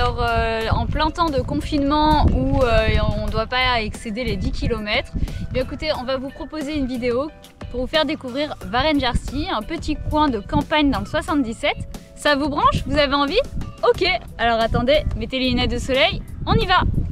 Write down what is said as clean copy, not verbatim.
Alors en plein temps de confinement où on ne doit pas excéder les 10 km, bien écoutez, on va vous proposer une vidéo pour vous faire découvrir Varenne-Jarcy, un petit coin de campagne dans le 77. Ça vous branche? Vous avez envie? Ok, alors attendez, mettez les lunettes de soleil, on y va!